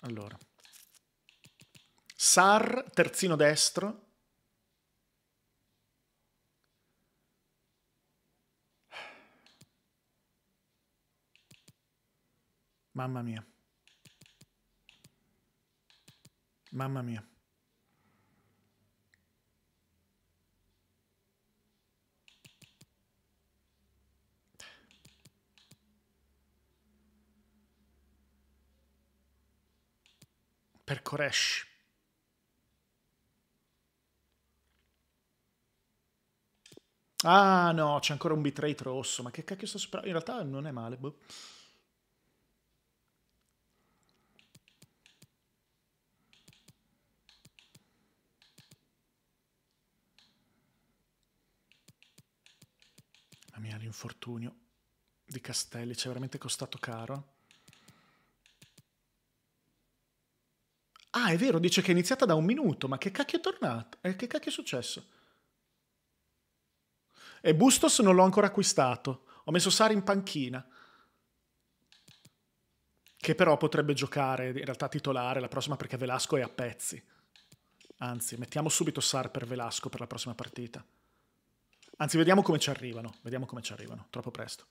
Allora. Sar, terzino destro. Mamma mia. Mamma mia. Per Koresh. Ah no, c'è ancora un bitrate rosso. Ma che cacchio sta superando? In realtà non è male. Boh. Mamma mia, l'infortunio di Castelli ci è veramente costato caro. Ah, è vero, dice che è iniziata da 1 minuto. Ma che cacchio è tornato? Che cacchio è successo? E Bustos non l'ho ancora acquistato. Ho messo Sari in panchina. Che però potrebbe giocare in realtà titolare la prossima perché Velasco è a pezzi. Anzi, mettiamo subito Sar per Velasco per la prossima partita. Anzi, vediamo come ci arrivano. Vediamo come ci arrivano. Troppo presto.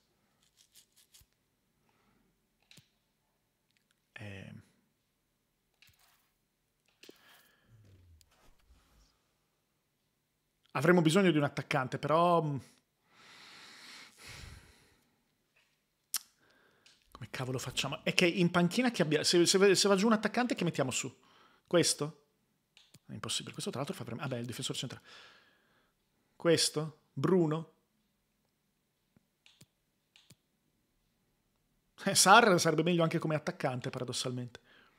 Avremo bisogno di un attaccante, però... Come cavolo facciamo? È che in panchina che abbia... se va giù un attaccante, che mettiamo su? Questo? È impossibile. Questo tra l'altro fa... Vabbè, il difensore centrale. Questo? Bruno? Sar sarebbe meglio anche come attaccante, paradossalmente.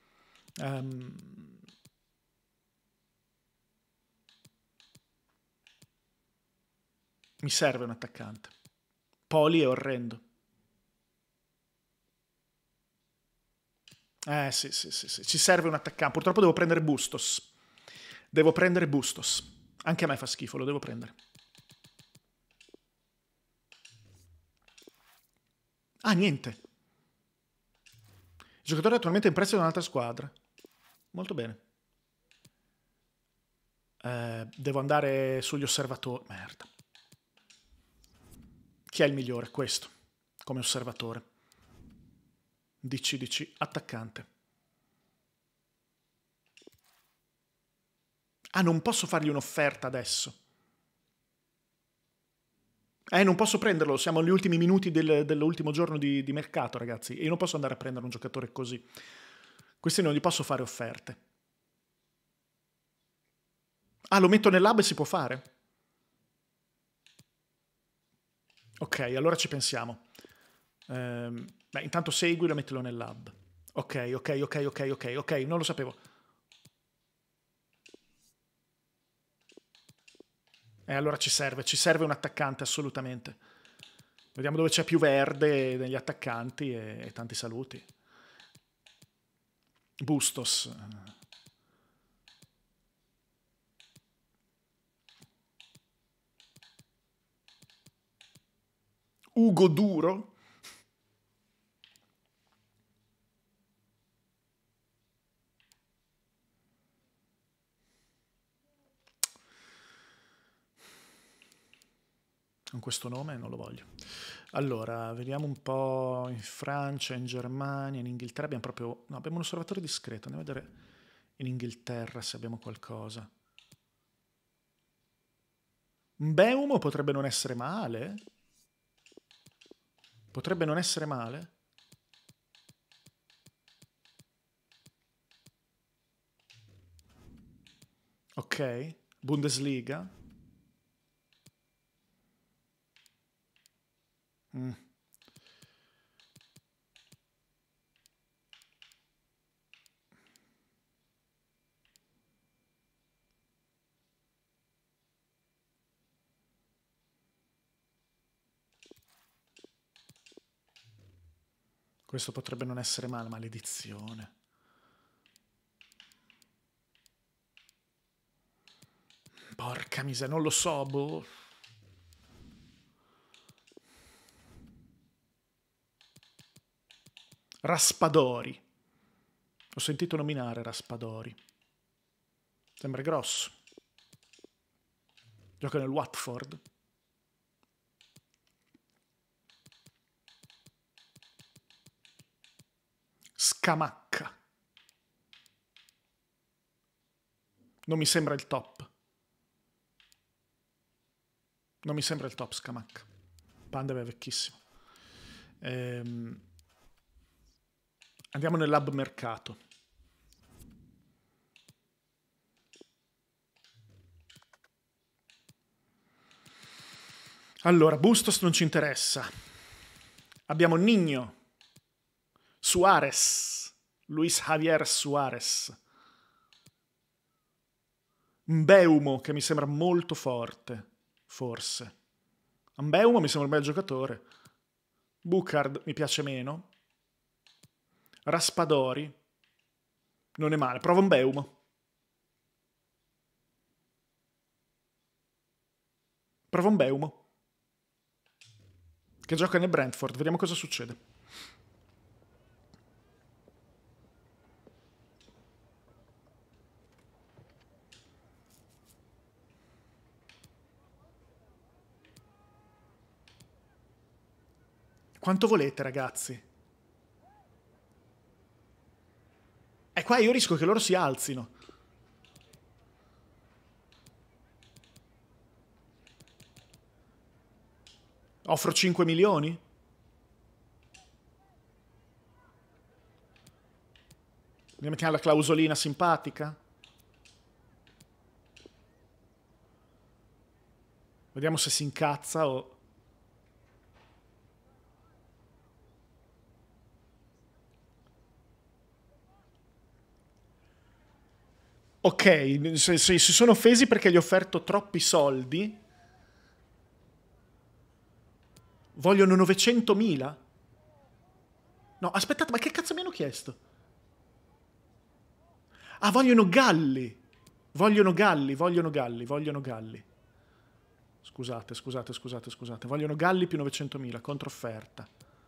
Mi serve un attaccante. Poli è orrendo. Sì. Ci serve un attaccante. Purtroppo devo prendere Bustos. Devo prendere Bustos. Anche a me fa schifo, lo devo prendere. Ah, niente. Il giocatore è attualmente in prestito da un'altra squadra. Molto bene. Devo andare sugli osservatori. Merda. Chi è il migliore? Questo. Come osservatore. DC, attaccante. Ah, non posso fargli un'offerta adesso. Non posso prenderlo, siamo agli ultimi minuti dell'ultimo giorno di mercato, ragazzi. E io non posso andare a prendere un giocatore così. Questi non gli posso fare offerte. Ah, lo metto nel lab e si può fare? Ok, allora ci pensiamo. Beh, intanto seguilo e mettilo nel lab. Ok, non lo sapevo. Allora ci serve un attaccante assolutamente. Vediamo dove c'è più verde negli attaccanti e tanti saluti. Bustos. Ugo Duro. Con questo nome non lo voglio. Allora, vediamo un po' in Francia, in Germania, in Inghilterra abbiamo proprio... No, abbiamo un osservatore discreto, andiamo a vedere in Inghilterra se abbiamo qualcosa. Mbeumo potrebbe non essere male. Potrebbe non essere male. Ok, Bundesliga. Questo potrebbe non essere male, maledizione. Porca miseria, non lo so, boh. Raspadori. Ho sentito nominare Raspadori. Sembra grosso. Gioca nel Watford. Scamacca. Non mi sembra il top. Non mi sembra il top Scamacca. Pandev è vecchissimo. Andiamo nell'hub mercato. Allora, Bustos non ci interessa. Abbiamo Nigno, Suarez, Luis Javier Suarez, Mbeumo, che mi sembra molto forte, forse. Mbeumo mi sembra un bel giocatore. Bucard mi piace meno. Raspadori non è male. Provo Mbeumo. Provo Mbeumo, che gioca nel Brentford. Vediamo cosa succede. Quanto volete, ragazzi? E qua io rischio che loro si alzino. Offro 5 milioni? Ne mettiamo la clausolina simpatica? Vediamo se si incazza o... Ok, si sono offesi perché gli ho offerto troppi soldi. Vogliono 900.000? No, aspettate, ma che cazzo mi hanno chiesto? Ah, vogliono Galli. Vogliono Galli. Scusate. Vogliono Galli più 900.000, controfferta.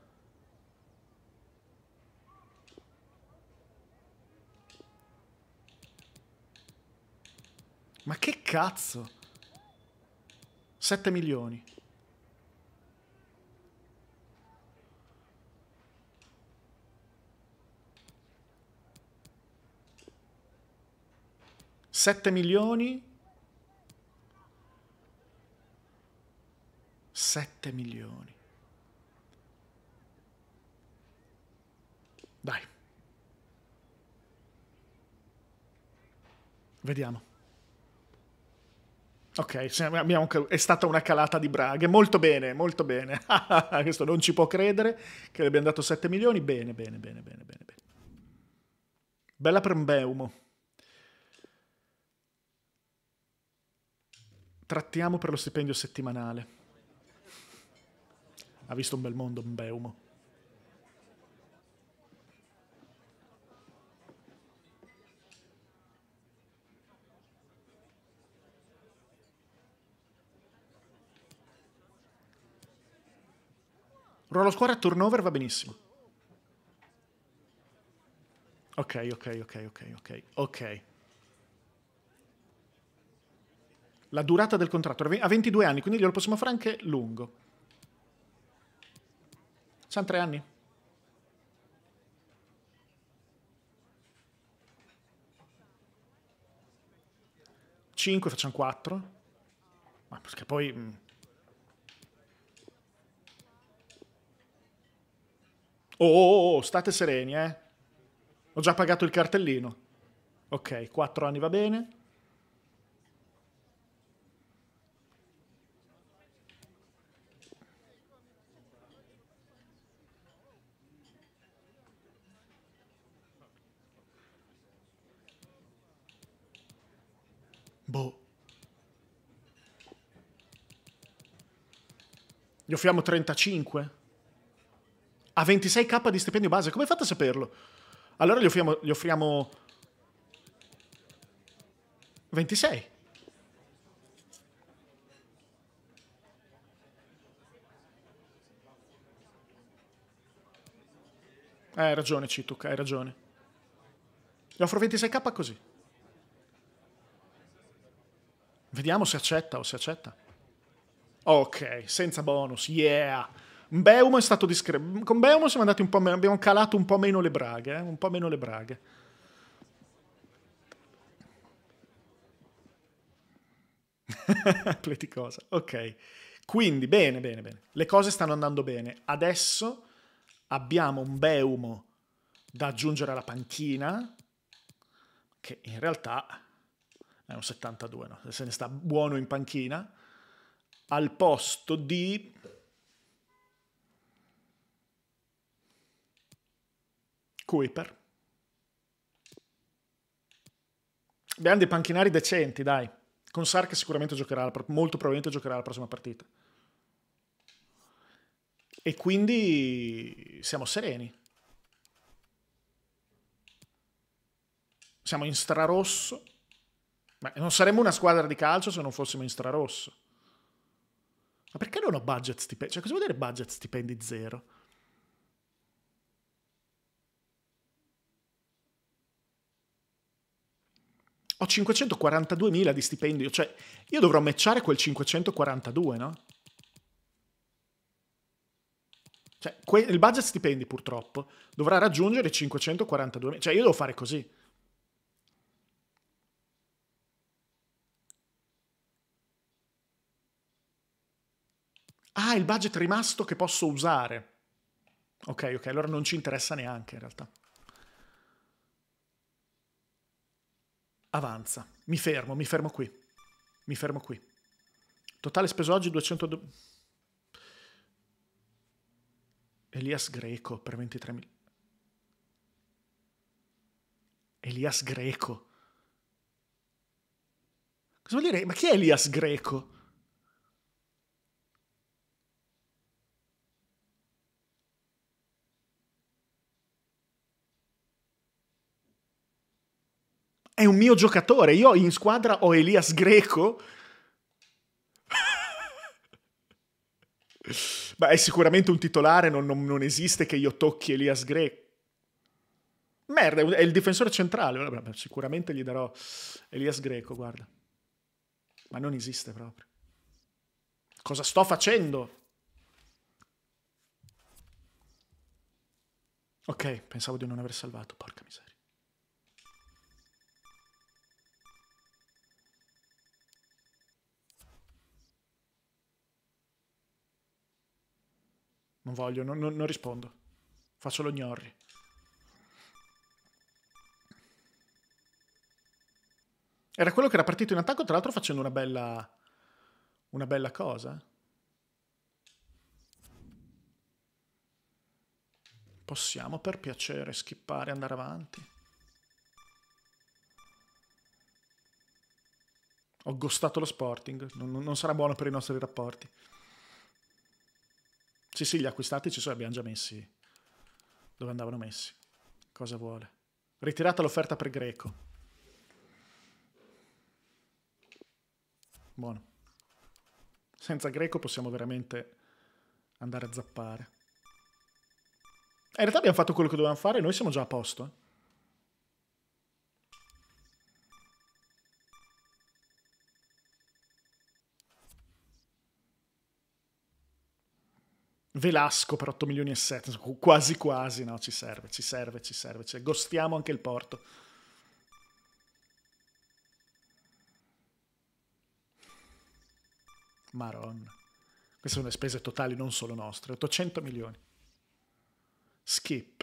Ma che cazzo? 7 milioni. Sette milioni. 7 milioni. Dai. Vediamo. Ok, è stata una calata di braghe. Molto bene, molto bene. Questo non ci può credere che le abbiamo dato 7 milioni. Bene. Bella per Mbeumo. Trattiamo per lo stipendio settimanale. Ha visto un bel mondo Mbeumo. Ruolo squadra a turnover va benissimo. Ok. La durata del contratto ha 22 anni, quindi glielo possiamo fare anche lungo. Siamo 3 anni. 5, facciamo 4. Ma perché poi... Oh, state sereni, eh. Ho già pagato il cartellino. Ok, 4 anni va bene. Boh. Gli offriamo 35? A 26k di stipendio base, come fate a saperlo? Allora gli offriamo 26. Hai ragione, Cituk, hai ragione. Gli offro 26k così. Vediamo se accetta o se accetta. Ok, senza bonus, yeah. Beumo è stato discreto. Con Beumo siamo andati un po'. Abbiamo calato un po' meno le braghe, un po' meno le braghe. Pleticosa, ok. Quindi, bene, bene, bene. Le cose stanno andando bene. Adesso abbiamo un Beumo da aggiungere alla panchina, che in realtà è un 72, no? Se ne sta buono in panchina, al posto di Kuiper. Abbiamo dei panchinari decenti, dai. Con Sar che sicuramente giocherà, molto probabilmente giocherà la prossima partita. E quindi siamo sereni. Siamo in strarosso. Ma non saremmo una squadra di calcio se non fossimo in strarosso. Ma perché non ho budget stipendi? Cioè, cosa vuol dire budget stipendi zero? Ho 542.000 di stipendio, cioè io dovrò matchare quel 542, no? Cioè, il budget stipendi purtroppo dovrà raggiungere i 542.000, cioè io devo fare così. Ah, il budget rimasto che posso usare. Ok, ok, allora non ci interessa neanche in realtà. Avanza. Mi fermo qui. Mi fermo qui. Totale speso oggi 200. Elias Greco per 23.000. Elias Greco. Cosa vuol dire? Ma chi è Elias Greco? È un mio giocatore. Io in squadra ho Elias Greco. Beh, è sicuramente un titolare, non esiste che io tocchi Elias Greco. Merda, è il difensore centrale. Vabbè, sicuramente gli darò Elias Greco, guarda. Ma non esiste proprio. Cosa sto facendo? Ok, pensavo di non aver salvato, porca miseria. Non voglio, non rispondo. Faccio lo gnorri. Era quello che era partito in attacco, tra l'altro facendo una bella cosa. Possiamo per piacere skippare e andare avanti. Ho ghostato lo Sporting, non sarà buono per i nostri rapporti. Sì, sì, gli acquistati ci sono, abbiamo già messi dove andavano messi. Cosa vuole? Ritirata l'offerta per Greco. Buono. Senza Greco possiamo veramente andare a zappare. In realtà abbiamo fatto quello che dovevamo fare e noi siamo già a posto. Velasco per 8 milioni e 7, quasi quasi, no, ci serve, ci serve, ci serve. Cioè, gostiamo anche il Porto. Maronna. Queste sono le spese totali, non solo nostre. 800 milioni. Skip.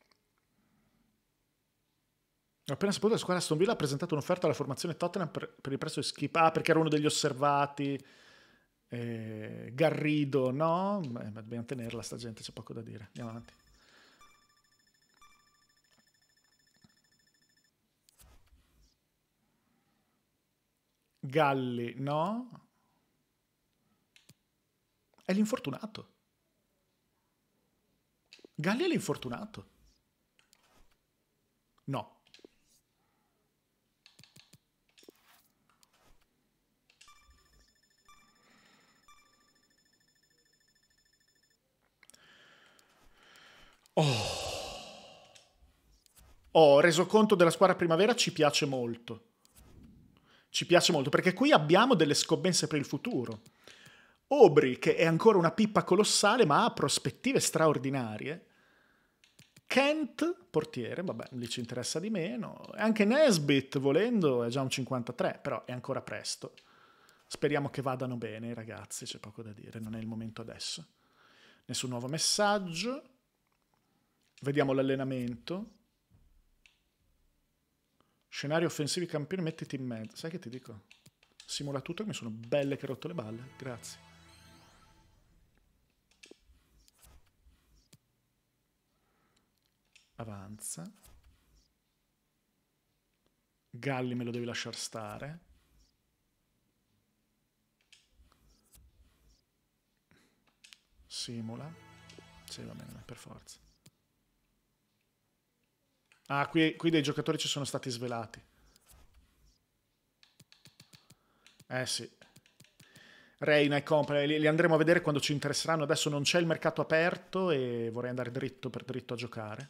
Ho appena saputo che la squadra Aston Villa ha presentato un'offerta alla formazione Tottenham per il prezzo di Skip. Ah, perché era uno degli osservati. Garrido, no? Beh, dobbiamo tenerla sta gente, c'è poco da dire. Andiamo avanti. Galli, no? È l'infortunato. Galli è l'infortunato. No. Oh. Ho reso conto della squadra primavera, ci piace molto. Ci piace molto, perché qui abbiamo delle scommesse per il futuro. Aubry, che è ancora una pippa colossale, ma ha prospettive straordinarie. Kent, portiere, vabbè, lì ci interessa di meno. Anche Nesbitt, volendo, è già un 53, però è ancora presto. Speriamo che vadano bene i ragazzi, c'è poco da dire, non è il momento adesso. Nessun nuovo messaggio. Vediamo l'allenamento. Scenario offensivi campioni, mettiti in mezzo. Sai che ti dico? Simula tutto, che mi sono belle che ho rotto le balle. Grazie. Avanza. Galli me lo devi lasciar stare. Simula. Sì, va bene, per forza. Ah, qui dei giocatori ci sono stati svelati. Sì. Reina e compagni, li andremo a vedere quando ci interesseranno. Adesso non c'è il mercato aperto e vorrei andare dritto per dritto a giocare.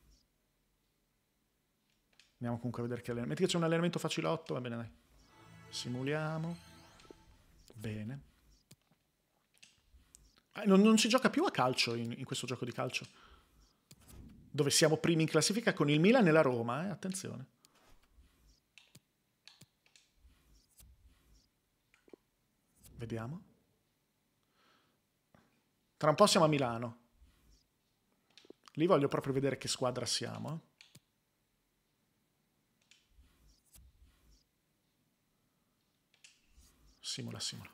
Andiamo comunque a vedere che allenamento. Metti che c'è un allenamento facilotto, va bene, dai. Simuliamo. Bene. Non si gioca più a calcio in questo gioco di calcio. Dove siamo primi in classifica con il Milan e la Roma, attenzione. Vediamo. Tra un po' siamo a Milano. Lì voglio proprio vedere che squadra siamo. Simula, simula.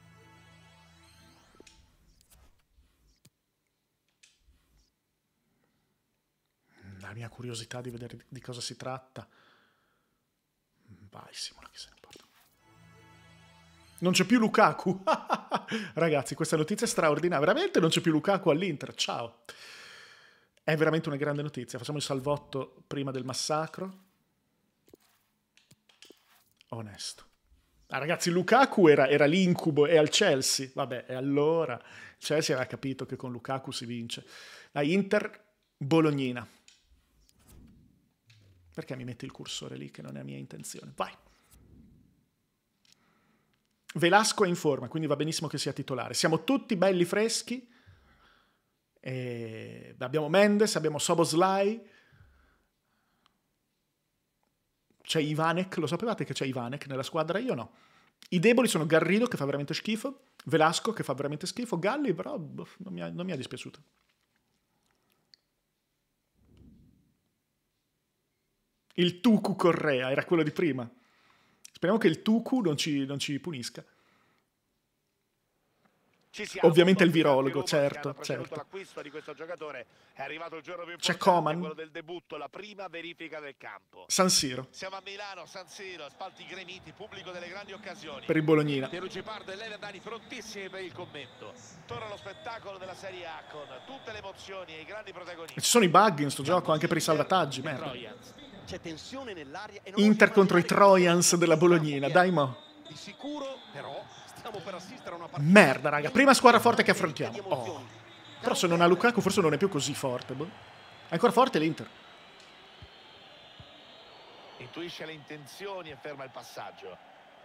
La mia curiosità di vedere di cosa si tratta. Vai, simula, chi se ne importa. Non c'è più Lukaku. Ragazzi, questa notizia è straordinaria. Veramente non c'è più Lukaku all'Inter. Ciao. È veramente una grande notizia. Facciamo il salvotto prima del massacro. Onesto. Ah, ragazzi, Lukaku era l'incubo, è al Chelsea. Vabbè, e allora il Chelsea aveva capito che con Lukaku si vince. La Inter Bolognina. Perché mi metti il cursore lì che non è mia intenzione? Vai. Velasco è in forma, quindi va benissimo che sia titolare. Siamo tutti belli freschi. Abbiamo Mendes, abbiamo Szoboszlai. C'è Ivanek, lo sapevate che c'è Ivanek nella squadra? Io no. I deboli sono Garrido, che fa veramente schifo, Velasco, che fa veramente schifo, Galli, però non mi ha dispiaciuto. Il Tucu Correa, era quello di prima. Speriamo che il Tucu non ci punisca. Ovviamente il virologo, certo. Di questo giocatore è arrivato il giorno più c'è Coman, quello del debutto, la prima verifica del campo. San Siro. Siamo a Milano, San Siro, spalti gremiti, pubblico delle grandi occasioni. Per il Bolognina. Pierluigi Pardo e Lele Dani prontissimi per il commento. Torna lo spettacolo della Serie A con tutte le emozioni e i grandi protagonisti. Ci sono i bug in sto gioco anche per i salvataggi, merda. C'è tensione nell'aria e Inter contro i Trojans della Bolognina, dai mo. Di sicuro però stiamo per assistere a una partita. Merda, raga, prima squadra forte che affrontiamo. Oh. Però se non ha Lukaku forse non è più così forte. Boh. È ancora forte l'Inter. Intuisce le intenzioni e ferma il passaggio.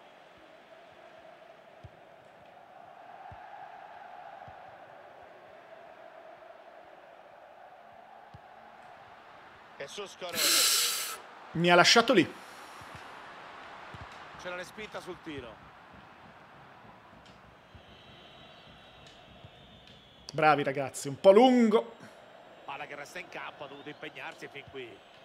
Jesus Corona. Mi ha lasciato lì. C'è la respinta sul tiro. Bravi ragazzi, un po' lungo. Palla che resta in campo, ha dovuto impegnarsi fin qui.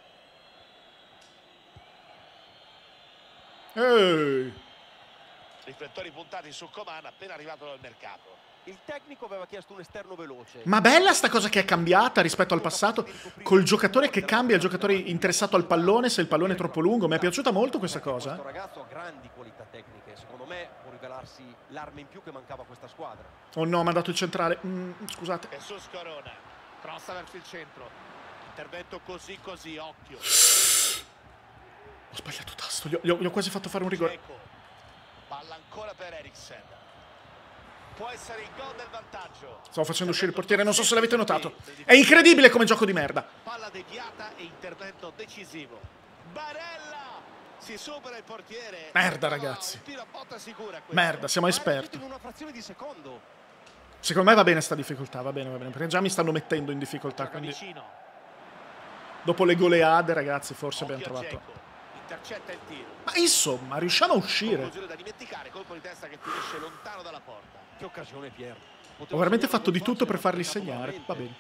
Ehi. Riflettori puntati su Coman appena arrivato dal mercato. Il tecnico aveva chiesto un esterno veloce. Ma bella sta cosa che è cambiata rispetto al passato, col giocatore che cambia, il giocatore interessato al pallone se il pallone è troppo lungo. Mi è piaciuta molto questa cosa. Questo ragazzo ha grandi qualità tecniche. Secondo me può rivelarsi l'arma in più che mancava a questa squadra. Oh no, mi ha dato il centrale. Scusate. Jesus Corona, crossa verso il centro. Intervento così, occhio. Ho sbagliato tasto, gli ho quasi fatto fare un rigore. Palla ancora per Eriksen. Può essere il gol del vantaggio. Stavo facendo uscire il portiere, non so se l'avete notato. È incredibile come gioco di merda. Palla deviata e intervento decisivo. Barella si supera il portiere. Merda, ragazzi. Tiro a botta sicura questo. Merda, siamo esperti. In una frazione di secondo. Secondo me va bene sta difficoltà, va bene, perché già mi stanno mettendo in difficoltà, Gioca quindi vicino. dopo le goleade, ragazzi, forse abbiamo Occhio a trovato. Dzeko. Intercetta il tiro. Ma insomma, riusciamo a uscire. Conclusione da dimenticare, colpo di testa che finisce lontano dalla porta. Che occasione, Pier. Ho veramente fatto di tutto per farli segnare, va bene.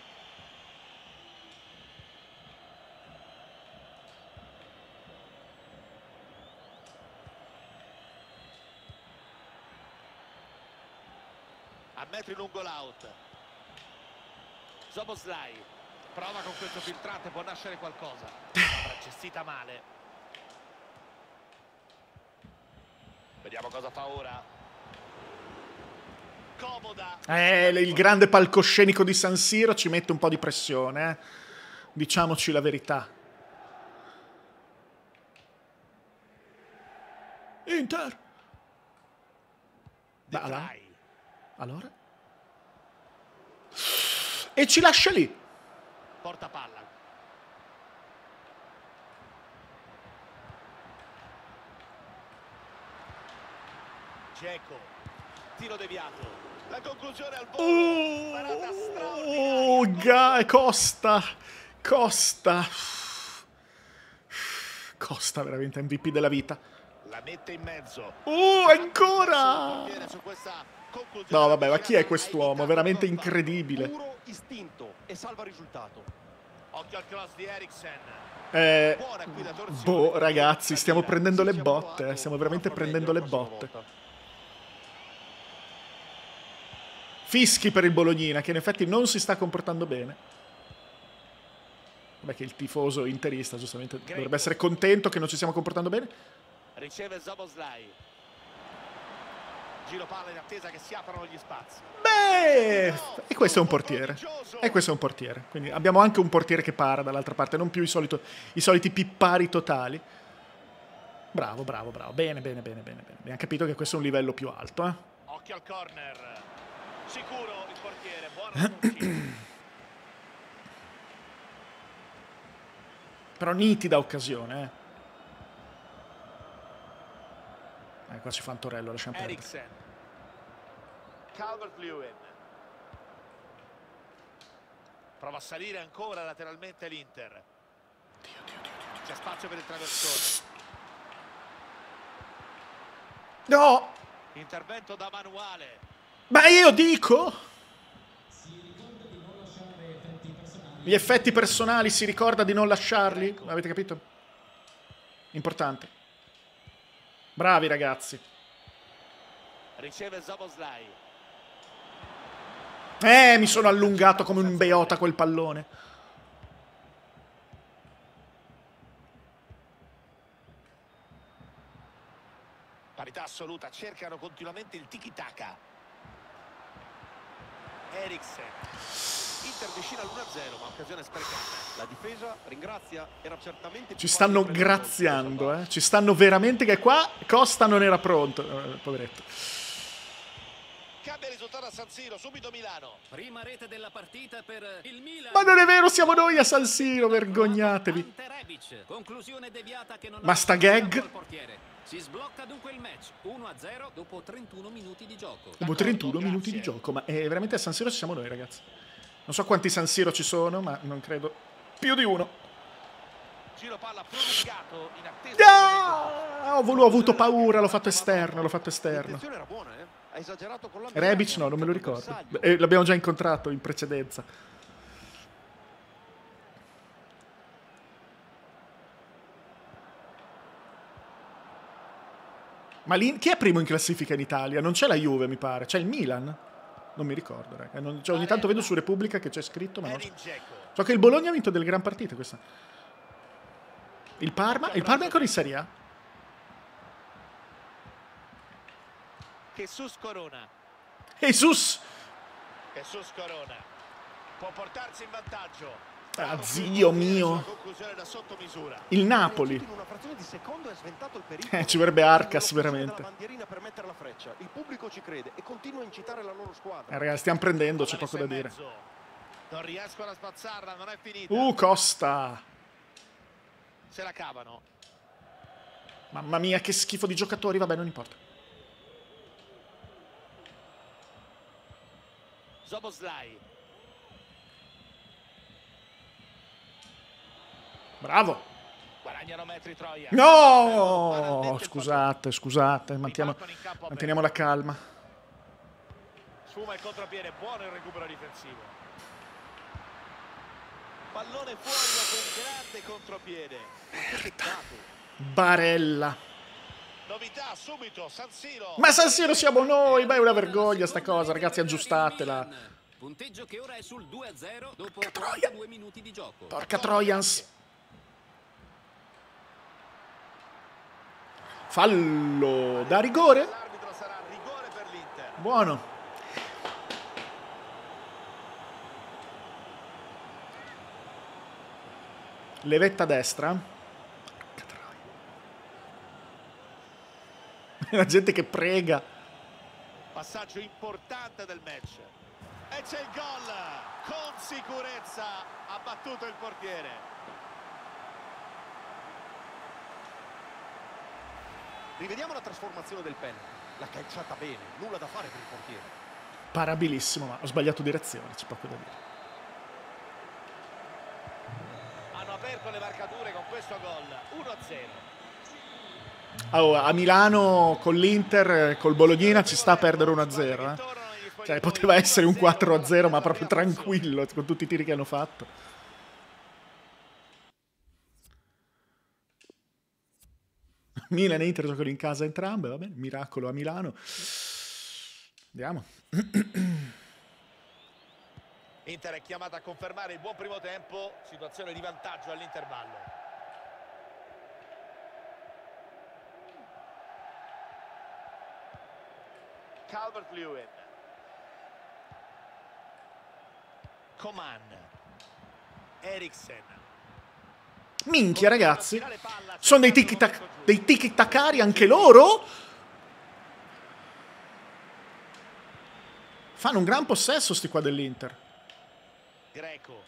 A metri lungo l'out. Szoboszlai prova con questo filtrante, può nascere qualcosa. Avrà gestita male. Vediamo cosa fa ora. Comoda. Il grande palcoscenico di San Siro ci mette un po' di pressione, eh. Diciamoci la verità. Inter. De allora? Vrij. Allora? E ci lascia lì. Porta palla. Dzeko. Tiro deviato. La conclusione al volo. Parata straordinaria. Costa. Costa veramente MVP della vita. La mette in mezzo. Ancora! Su questa conclusione. No, vabbè, ma chi è quest'uomo? Veramente incredibile. Puro istinto e salva il risultato. Occhio al cross di Eriksen. Buona qui la torsione. Boh, ragazzi, stiamo prendendo le botte. Stiamo veramente prendendo le botte. Fischi per il Bolognina, che in effetti non si sta comportando bene. Vabbè, che il tifoso interista, giustamente, dovrebbe essere contento che non ci stiamo comportando bene. Riceve Szoboszlai. Giro palla in attesa che si aprano gli spazi. Beh, e questo è un portiere. E questo è un portiere. Quindi abbiamo anche un portiere che para dall'altra parte, non più i soliti pippari totali. Bravo. Bene. Abbiamo capito che questo è un livello più alto, eh. Occhio al corner. Sicuro il portiere, buono. Però nitida occasione, qua ci fa un torello, lasciamo perdere. Eriksen. Calvert-Lewin. Prova a salire ancora lateralmente l'Inter. Dio. C'è spazio per il traversone. No! Intervento da manuale. Ma io dico... Gli effetti personali si ricorda di non lasciarli? Avete capito? Importante. Bravi ragazzi. Riceve Szoboszlai. Mi sono allungato come un beota quel pallone. Parità assoluta, cercano continuamente il tiki-taka. Eriksen. Inter vicino all'1-0, ma occasione sprecata. La difesa ringrazia, era certamente più Ci stanno facile prendere gol graziando, senza Ci stanno veramente che qua Costa non era pronto. Poveretto. Cambia risultato a San Siro, subito Milano. Prima rete della partita per il Milan. Ma non è vero, siamo noi a San Siro, vergognatevi. Ante Rebic. Conclusione deviata che non Ma ha sta fatto gag? al portiere. Si sblocca dunque il match 1-0 dopo 31 minuti di gioco. Dopo 31 minuti di gioco, ma veramente a San Siro ci siamo noi, ragazzi. Non so quanti San Siro ci sono, ma non credo più di uno. Giro palla prolungato in attesa. Ho avuto paura, l'ho fatto esterno. L'intenzione era buona, ha esagerato con la Rebic no, non me lo ricordo. L'abbiamo già incontrato in precedenza. Ma chi è primo in classifica in Italia? Non c'è la Juve, mi pare. C'è il Milan? Non mi ricordo, raga. Ogni tanto vedo su Repubblica che c'è scritto, ma non so. So che il Bologna ha vinto delle gran partite questa. Il Parma è ancora in Serie A? Jesus Corona. Jesus Corona. Può portarsi in vantaggio. Ah, zio mio. Il Napoli. In una frazione di secondo è sventato il pericolo. Ci vorrebbe Arcas, veramente. La bandierina per mettere la freccia. Il pubblico ci crede e continua a incitare la loro squadra. Ragazzi, stiamo prendendo, c'è poco da dire. Non riescono a spazzarla, non è finita. Costa. Se la cavano. Mamma mia, che schifo di giocatori, vabbè, non importa. Szoboszlai. Bravo. Guadagnano metri Troia. No! Scusate, manteniamo la calma. Sfuma il contropiede, buono il recupero difensivo. Pallone fuori dopo un grande contropiede. Merda. Barella. Novità subito, San Siro. Ma San Siro siamo noi, ma è una vergogna sta cosa, ragazzi, aggiustatela. Punteggio che ora è sul 2-0 dopo 42 minuti di gioco. Porca Trojans. Fallo da rigore. L'arbitro sarà rigore per l'Inter. Buono. Levetta a destra. La gente che prega. Passaggio importante del match. E c'è il gol. Con sicurezza ha battuto il portiere. Rivediamo la trasformazione del penalty. L'ha calciata bene, nulla da fare per il portiere. Parabilissimo, ma ho sbagliato direzione, c'è poco da dire. Hanno aperto le marcature con questo gol. 1-0. Oh, a Milano con l'Inter, col Bologna ci sta a perdere 1-0. Cioè, poteva essere un 4-0, ma proprio tranquillo, con tutti i tiri che hanno fatto. Milan e Inter giocano in casa entrambe, va bene, miracolo a Milano. Andiamo. Inter è chiamata a confermare il buon primo tempo, situazione di vantaggio all'intervallo. Calvert-Lewin. Coman. Eriksen. Minchia, ragazzi. Sono dei tiki-takari anche loro? Fanno un gran possesso sti qua dell'Inter. Greco.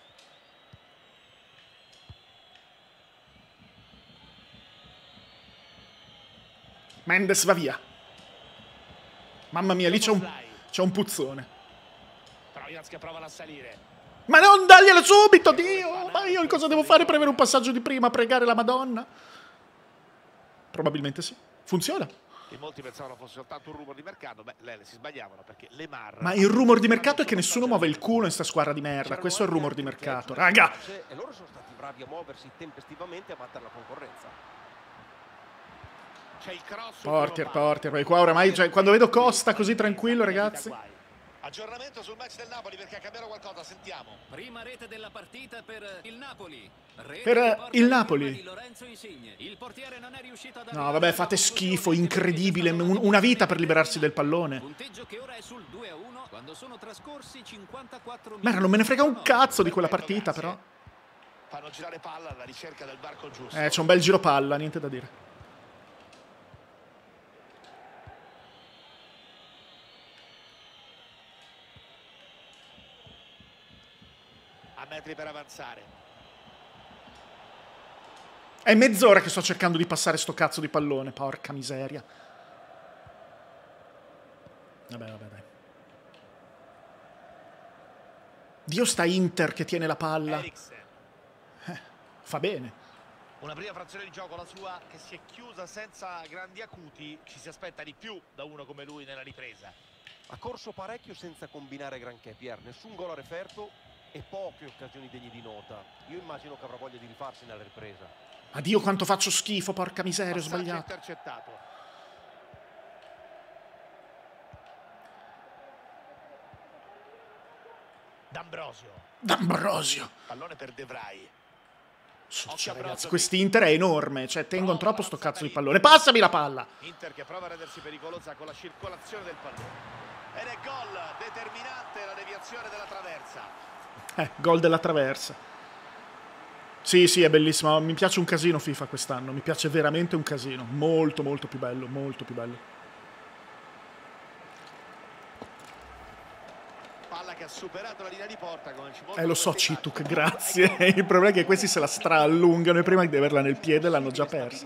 Mendes va via. Mamma mia, lì c'è un puzzone. Trojans che prova a salire. Ma non daglielo subito, Dio! Ma io cosa devo fare per avere un passaggio di prima? Pregare la Madonna? Probabilmente sì. Funziona. E molti pensavano fosse soltanto un rumore di mercato. Beh, si sbagliavano perché Lemar... Ma il rumore di mercato è che nessuno muove il culo in sta squadra di merda. Questo è il rumore di mercato. Raga! E loro sono stati bravi a muoversi tempestivamente e a battere la concorrenza. C'è il cross. Portier. Qua oramai, cioè, quando vedo Costa così tranquillo, ragazzi... Aggiornamento sul match del Napoli perché ha cambiato qualcosa, sentiamo. Prima rete della partita per il Napoli. Per il Napoli. Il portiere non è riuscito ad... No, vabbè, fate schifo, incredibile. Una vita per liberarsi del pallone. Punteggio che ora è sul 2-1 quando sono trascorsi 54 minuti. Merda, non me ne frega un cazzo di quella partita, però. Fanno girare palla alla ricerca del varco giusto. C'è un bel giro palla, niente da dire. A metri per avanzare. È mezz'ora che sto cercando di passare sto cazzo di pallone, porca miseria. Vabbè, dai. Dio, sta Inter che tiene la palla. Fa bene. Una prima frazione di gioco, la sua, che si è chiusa senza grandi acuti. Ci si aspetta di più da uno come lui nella ripresa. Ha corso parecchio senza combinare granché, Pier. Nessun gol a referto e poche occasioni degne di nota. Io immagino che avrà voglia di rifarsi nella ripresa. Addio quanto faccio schifo, porca miseria, ho Passaggio sbagliato. intercettato. D'Ambrosio. Pallone per De Vrij. Cioè, ragazzi, quest'Inter è enorme, cioè tengono troppo sto cazzo di pallone. Passami la palla. Inter che prova a rendersi pericolosa con la circolazione del pallone. Ed è gol determinante la deviazione della traversa. Gol della traversa. Sì, sì, è bellissimo. Mi piace un casino FIFA quest'anno. Mi piace veramente un casino. Molto, molto più bello. Molto più bello. Palla che ha superato la linea di porta come ci Lo so, Cituk, grazie. Il problema è che questi se la straallungano e prima di averla nel piede l'hanno già persa.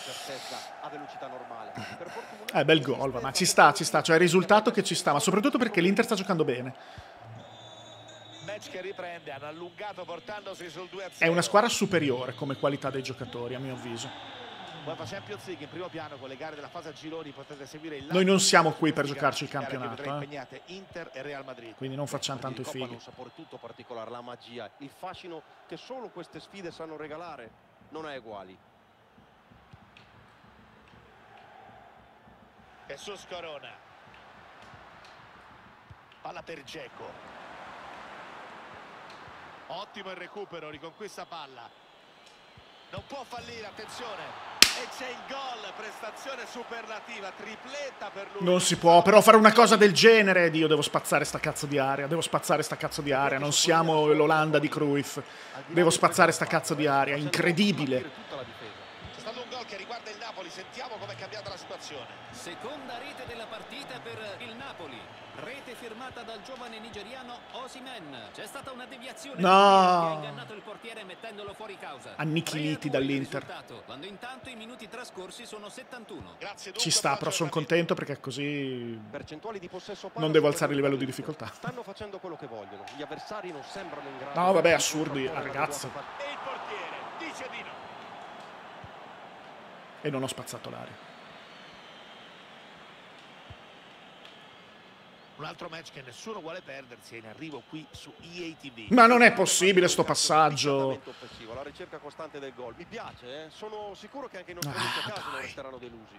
Bel gol, ma ci sta, ci sta. Cioè il risultato che ci sta, ma soprattutto perché l'Inter sta giocando bene. Match che riprende, hanno allungato portandosi sul 2-0. È una squadra superiore come qualità dei giocatori, a mio avviso. UEFA Champions League in primo piano con le gare della fase a gironi potete seguire il Noi non siamo qui per giocarci il campionato, impegnate Inter e Real Madrid. Quindi non facciamo tanto i fighi. Un sapore tutto particolare, la magia, il fascino che solo queste sfide sanno regalare non ha uguali. Jesus Corona. Palla per Dzeko. Ottimo il recupero, riconquista palla. Non può fallire, attenzione. E c'è il gol, prestazione superlativa, tripletta per lui. Non si può però fare una cosa del genere. Dio, devo spazzare sta cazzo di area. Devo spazzare sta cazzo di area. Non siamo l'Olanda di Cruyff. Devo spazzare sta cazzo di area. Incredibile. C'è stato un gol che riguarda il Napoli. Sentiamo com'è cambiata la situazione. Seconda rete della partita per il Napoli. Rete firmata dal giovane nigeriano Osimhen. C'è stata una deviazione no, che ha ingannato il portiere mettendolo fuori causa. Annichiliti dall'Inter. Quando intanto i minuti trascorsi sono 71. Ci sta, però sono contento perché così percentuali di possesso non devo alzare il livello di difficoltà. Stanno facendo quello che vogliono. Gli avversari non sembrano in grado. No, vabbè, assurdi, ragazzi. E il portiere dice di no. E non ho spazzato l'aria. Un altro match che nessuno vuole perdersi è in arrivo qui su EA TV. Ma non è possibile sto passaggio. La ricerca costante del gol. Mi piace, Sono sicuro che anche i nostri amici a casa non resteranno delusi.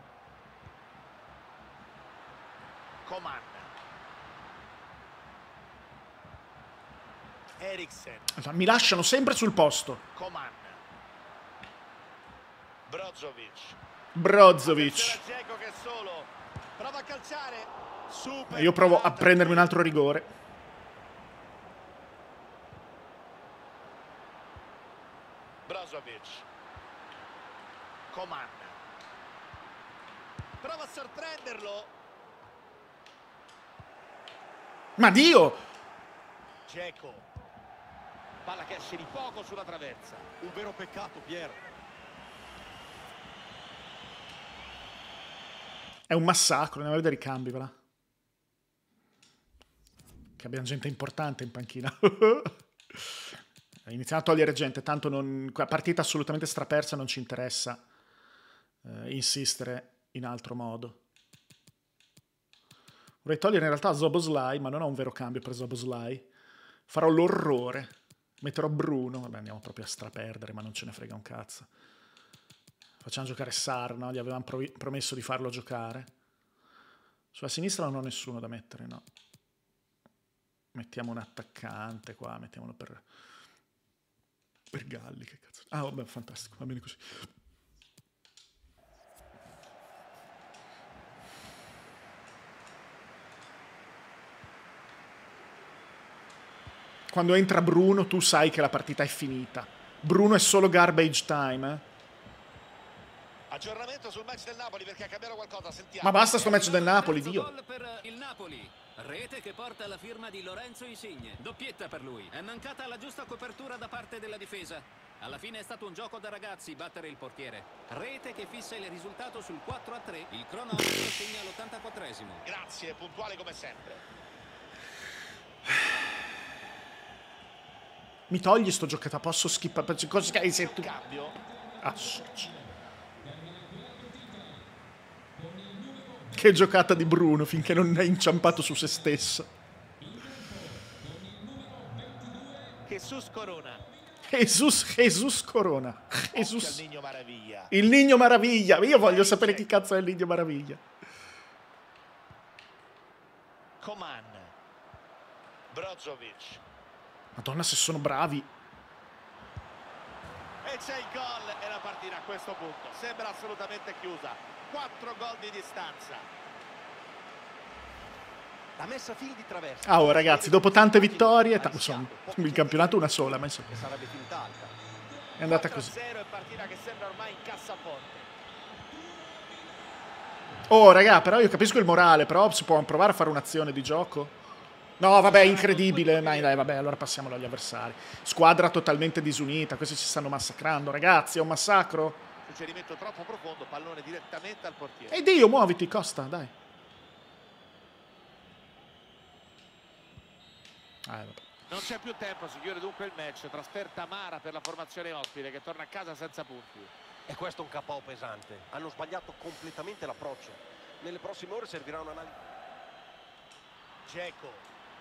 Coman. Eriksen. Mi lasciano sempre sul posto. Coman. Brozovic. Brozovic. Dzeko che è solo. Prova a calciare. Io provo a prendermi un altro rigore. Brozovic. Coman. Prova a sorprenderlo. Ma Dio! Dzeko. Palla che esce di poco sulla traversa. Un vero peccato, Pier. È un massacro, andiamo a vedere i cambi, va là. Che abbiamo gente importante in panchina. Iniziamo a togliere gente, tanto non, partita assolutamente strapersa, non ci interessa insistere in altro modo. Vorrei togliere in realtà Szoboszlai, ma non ho un vero cambio per Szoboszlai. Farò l'orrore. Metterò Bruno, vabbè, andiamo proprio a straperdere, ma non ce ne frega un cazzo. Facciamo giocare Sar, no? Gli avevamo promesso di farlo giocare. Sulla sinistra non ho nessuno da mettere, no. Mettiamo un attaccante qua, mettiamolo per Galli, che cazzo. Ah, vabbè, fantastico, va bene così. Quando entra Bruno tu sai che la partita è finita. Bruno è solo garbage time, Aggiornamento sul match del Napoli perché ha cambiato qualcosa, sentiamo. Ma basta sto match del Napoli, Dio. Gol per il Napoli. Rete che porta la firma di Lorenzo Insigne. Doppietta per lui. È mancata la giusta copertura da parte della difesa. Alla fine è stato un gioco da ragazzi battere il portiere. Rete che fissa il risultato sul 4-3. Il cronometro segna l'84esimo. Grazie, puntuale come sempre. Mi togli sto giocatore, posso skippare? Cosa sei tu? Cambio. Che giocata di Bruno finché non è inciampato su se stesso. Jesus Corona. Jesus Corona. Jesus. Il Niño Maraviglia. Il Niño Maraviglia. Io voglio sapere chi cazzo è il Niño Maraviglia. Coman. Brozovic. Madonna se sono bravi. E c'è il gol e la partita a questo punto sembra assolutamente chiusa. 4 gol di distanza. La messa fil di traversa. Ah, oh, ragazzi, dopo tante vittorie, insomma, il campionato una sola, ma insomma. Sarebbe finta alta. È andata così. 4-0 e partita che sembra ormai in cassaforte. Oh, raga, però io capisco il morale, però si può provare a fare un'azione di gioco? No, vabbè, incredibile. Ma dai, vabbè, allora passiamolo agli avversari. Squadra totalmente disunita, questi si stanno massacrando, ragazzi, è un massacro. Suggerimento troppo profondo, pallone direttamente al portiere. E Dio, muoviti, Costa, dai. Vabbè. Non c'è più tempo, si chiude dunque il match. Trasferta amara per la formazione ospite che torna a casa senza punti. E questo è un KO pesante. Hanno sbagliato completamente l'approccio. Nelle prossime ore servirà un'analisi. Dzeko.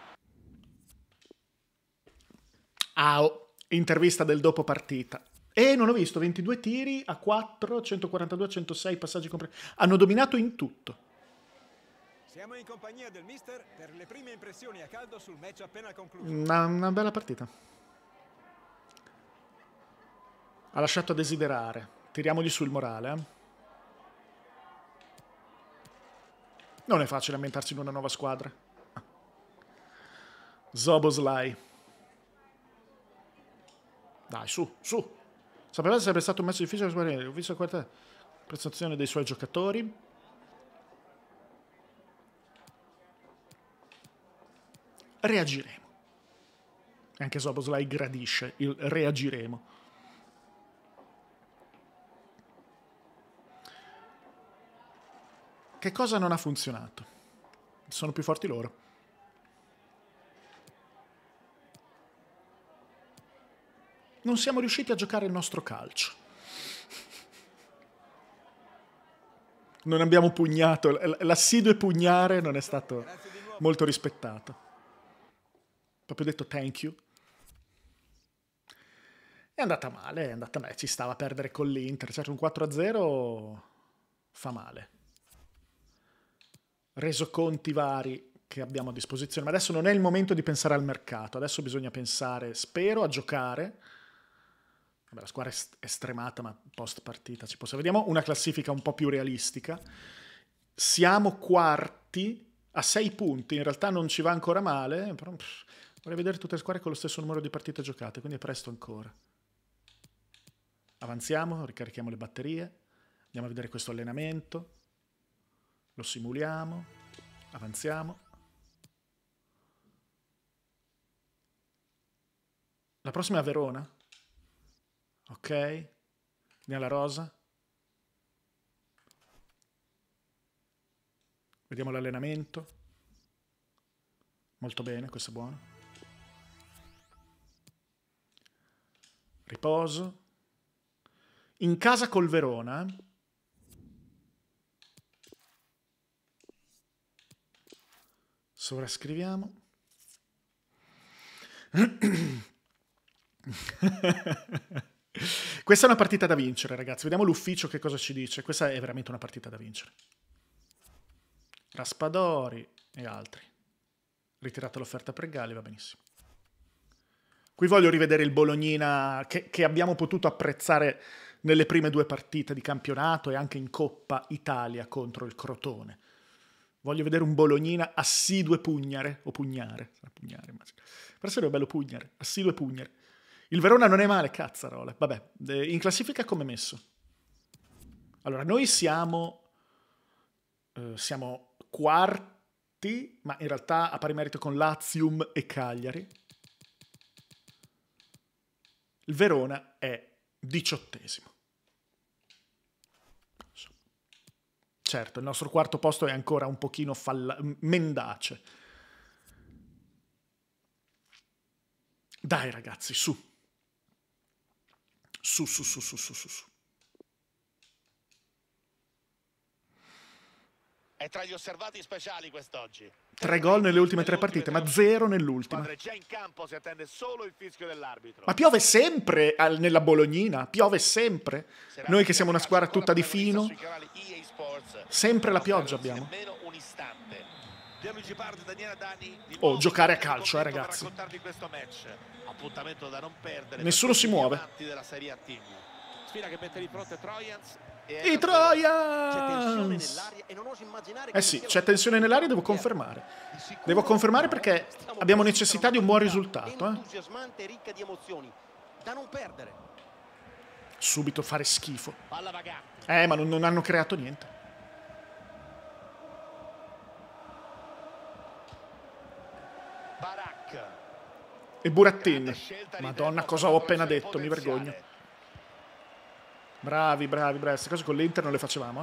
Intervista del dopo partita. E non ho visto 22 tiri a 4, 142, 106 passaggi compresi. Hanno dominato in tutto. Siamo in compagnia del mister per le prime impressioni a caldo sul match appena concluso. Una bella partita. Ha lasciato a desiderare. Tiriamogli sul morale. Non è facile ambientarsi in una nuova squadra. Szoboszlai. Dai, su, su. Sapeva sarebbe stato un match difficile. Ho visto la prestazione dei suoi giocatori. Reagiremo. Anche Szoboszlai gradisce il reagiremo. Che cosa non ha funzionato? Sono più forti loro. Non siamo riusciti a giocare il nostro calcio. Non abbiamo pugnato. L'assiduo pugnare non è stato molto rispettato. Proprio detto thank you. È andata male, è andata male. Ci stava a perdere con l'Inter. Certo, un 4-0 fa male. Resoconti vari che abbiamo a disposizione. Ma adesso non è il momento di pensare al mercato. Adesso bisogna pensare, spero, a giocare. Vabbè, la squadra è stremata, ma post partita ci posso. Vediamo una classifica un po' più realistica. Siamo quarti a 6 punti. In realtà non ci va ancora male, però vorrei vedere tutte le squadre con lo stesso numero di partite giocate, quindi è presto ancora. Avanziamo, ricarichiamo le batterie, andiamo a vedere questo allenamento, lo simuliamo, avanziamo. La prossima è a Verona. Ok, andiamo alla rosa. Vediamo l'allenamento. Molto bene, questo è buono. Riposo. In casa col Verona. Sovrascriviamo. Questa è una partita da vincere, ragazzi. Vediamo l'ufficio che cosa ci dice. Questa è veramente una partita da vincere. Raspadori e altri. Ritirata l'offerta per Galli, va benissimo. Qui voglio rivedere il Bolognina che abbiamo potuto apprezzare nelle prime 2 partite di campionato e anche in Coppa Italia contro il Crotone. Voglio vedere un Bolognina assidue pugnare, o pugnare, pugnare immagino. Però sarebbe bello pugnare, assidue pugnare. Il Verona non è male, cazzarola. Vabbè, in classifica come messo? Allora, noi siamo quarti, ma in realtà a pari merito con Lazium e Cagliari. Il Verona è 18esimo. Certo, il nostro quarto posto è ancora un pochino mendace. Dai ragazzi, su. Su. È tra gli osservati speciali quest'oggi. 3 gol nelle ultime 3 partite, ma 0 nell'ultima. Già in campo, si attende solo il fischio dell'arbitro. Ma piove sempre nella Bolognina, piove sempre. Noi che siamo una squadra tutta di fino, sempre la pioggia abbiamo. Oh, giocare a calcio, ragazzi. Appuntamento da non perdere. Nessuno si muove. Sfida che mette di fronte Trojans. I Trojans! Eh sì, c'è tensione nell'aria, devo confermare. Devo confermare perché abbiamo necessità di un buon risultato. Entusiasmante e ricca di emozioni. Da non perdere. Subito fare schifo. Palla vagante. Ma non hanno creato niente. Barak. E Burattin. Grande scelta di Madonna, tempo, cosa ho appena azione detto, mi potenziale. vergogno. Bravi. Queste cose con l'Inter non le facevamo,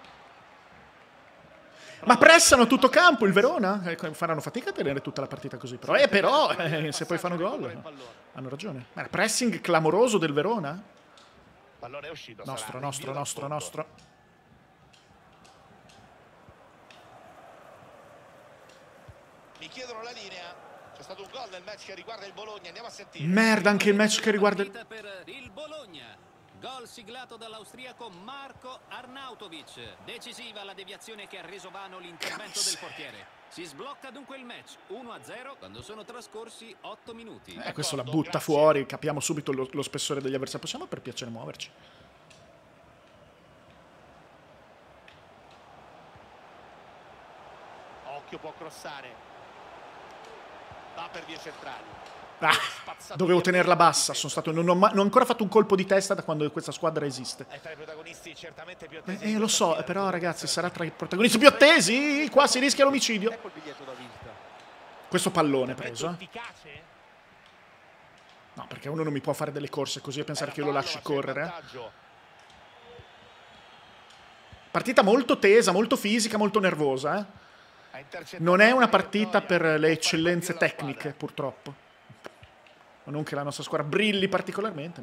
Ma pressano tutto campo il Verona? Faranno fatica a tenere tutta la partita così. Però, se poi fanno gol, hanno ragione. Ma il pressing clamoroso del Verona? Pallone è uscito. Nostro. Mi chiedono la linea. C'è stato un gol nel match che riguarda il Bologna. Andiamo a sentire. Merda, anche il match che riguarda... Partita per il Bologna. Gol siglato dall'austriaco Marko Arnautovic. Decisiva la deviazione che ha reso vano l'intervento del portiere. Si sblocca dunque il match 1-0 quando sono trascorsi 8 minuti. Questo la butta fuori, capiamo subito lo spessore degli avversari. Possiamo per piacere muoverci? Occhio, può crossare. Va per vie centrali. Dovevo tenerla bassa. Non ho ancora fatto un colpo di testa da quando questa squadra esiste. È tra i protagonisti certamente più attesi. Lo so, però ragazzi, sarà tra i protagonisti più attesi. Qua si rischia l'omicidio. Ecco il biglietto da visita. Questo pallone preso. No, perché uno non mi può fare delle corse così e pensare che io lo lasci correre. Partita molto tesa, molto fisica, molto nervosa. Non è una partita per le eccellenze tecniche, purtroppo. Non che la nostra squadra brilli particolarmente.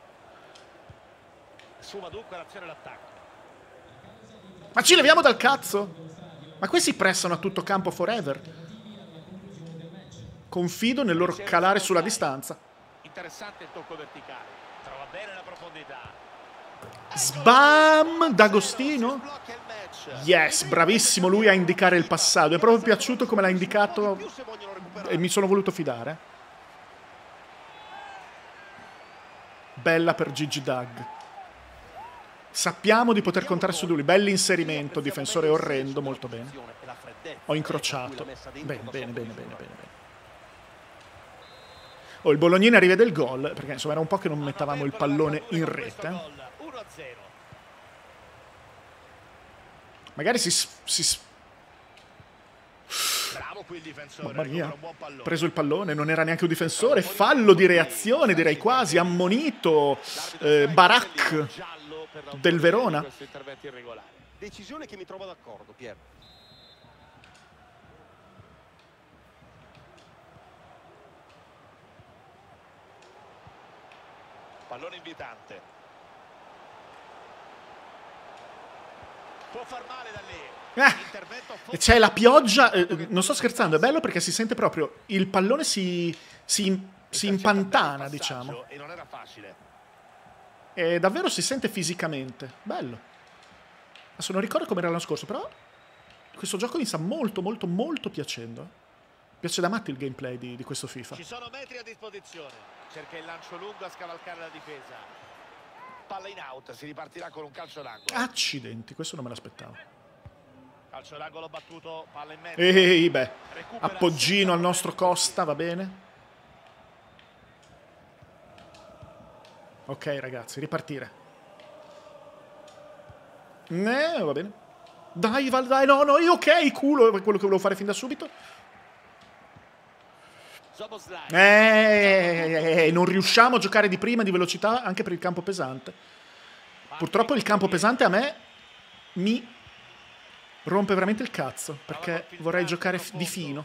Suma dunque l'azione e l'attacco. Ma ci leviamo dal cazzo? Ma questi pressano a tutto campo forever. Confido nel loro calare sulla distanza. Interessante il tocco verticale. Trova bene la profondità. Sbam! D'Agostino? Yes, bravissimo lui a indicare il passaggio. È proprio piaciuto come l'ha indicato e mi sono voluto fidare. Bella per Gigi Dag. Sappiamo di poter contare su lui. Bell'inserimento, difensore orrendo, molto bene. Ho incrociato. Bene. Oh, il Bolognini rivede il gol, perché insomma era un po' che non mettavamo il pallone in rete. Magari Bravo qui il difensore. Mamma mia, ha preso il pallone, non era neanche un difensore. Fallo di reazione, direi quasi. Ammonito Barak del Verona. Decisione che mi trovo d'accordo, Pier. Pallone invitante. Può far male da lì. E c'è la pioggia, non sto scherzando, è bello perché si sente proprio il pallone si impantana, diciamo. E non era facile. E davvero si sente fisicamente. Bello. Adesso non ricordo come era l'anno scorso, però questo gioco mi sta molto piacendo. Mi piace da matti il gameplay di questo FIFA. Ci sono metri a disposizione. Cerca il lancio lungo a scavalcare la difesa. Palla in out, si ripartirà con un calcio d'angolo. Accidenti, questo non me l'aspettavo. Calcio d'angolo battuto, palla in mezzo. Ehi, beh, appoggino al nostro Costa, va bene? Ok, ragazzi, ripartire. Va bene. Dai, dai, no, io ok, culo, è quello che volevo fare fin da subito. Non riusciamo a giocare di prima di velocità anche per il campo pesante. Purtroppo il campo pesante a me mi rompe veramente il cazzo, perché vorrei giocare di fino.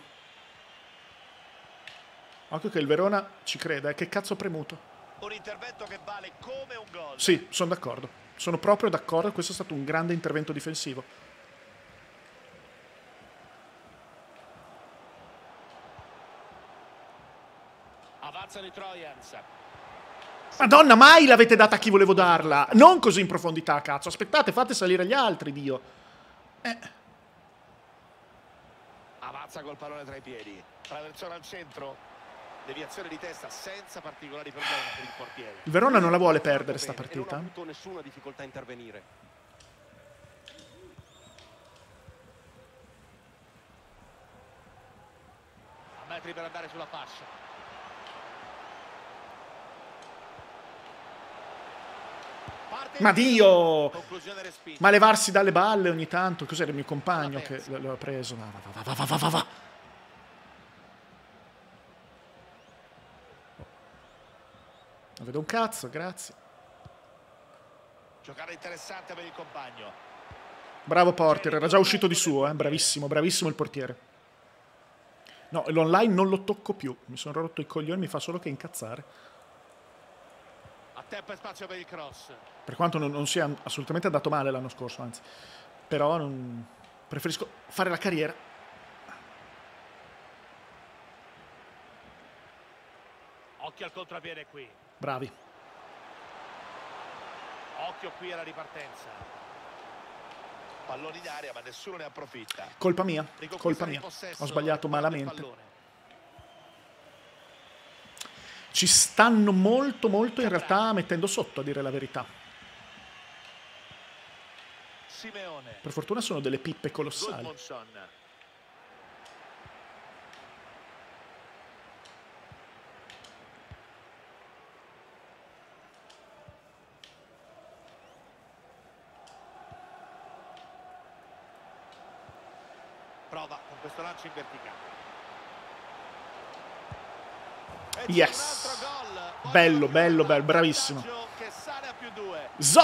Occhio che il Verona ci crede, che cazzo ho premuto. Un intervento che vale come un gol. Sì, sono d'accordo. Sono proprio d'accordo, questo è stato un grande intervento difensivo. Avanzano i Trojans. Madonna, mai l'avete data a chi volevo darla. Non così in profondità, cazzo. Aspettate, fate salire gli altri, Dio. Avanza col pallone tra i piedi. Traversone al centro. Deviazione di testa senza particolari problemi per il portiere. Il Verona non la vuole perdere sta partita. Non ha avuto nessuna difficoltà a intervenire. A metri per andare sulla fascia. Ma Dio! Conclusione respinta. Ma levarsi dalle balle ogni tanto. Cos'era il mio compagno che l'ho preso? Va. Non vedo un cazzo, grazie. Giocata interessante per il compagno. Bravo portiere, era già uscito di suo, bravissimo, bravissimo il portiere. No, l'online non lo tocco più. Mi sono rotto i coglioni, mi fa solo che incazzare. A tempo e spazio per il cross. Per quanto non sia assolutamente andato male l'anno scorso, anzi. Però preferisco fare la carriera. Occhio al contropiede qui. Bravi. Occhio qui alla ripartenza. Palloni in aria ma nessuno ne approfitta. Colpa mia, Riconquista colpa di mia. possesso, Ho sbagliato recupera il malamente. pallone. Ci stanno molto in realtà mettendo sotto, a dire la verità. Simeone. Per fortuna sono delle pippe colossali. Goodmanson. Prova con questo lancio in verticale. E c'è Yes. un altro gol. Bello, bravissimo. Che sale a +2.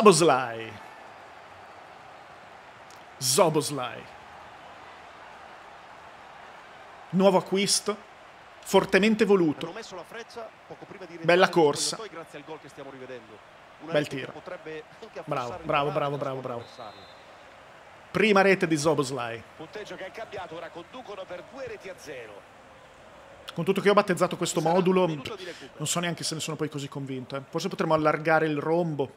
Szoboszlai. Nuovo acquisto, fortemente voluto. Hanno messo la freccia poco prima di Bella rientrare negli corsa. spogliatoi grazie al gol che stiamo rivedendo. Una Bel rete che tiro. potrebbe anche Bravo, affossare il bravo, morale bravo, dello bravo. squadra avversaria. Prima rete di Szoboszlai. Punteggio che è cambiato, ora conducono per 2-0. Con tutto che ho battezzato questo modulo, un minuto di recupero. non so neanche se ne sono poi così convinto. Forse potremmo allargare il rombo.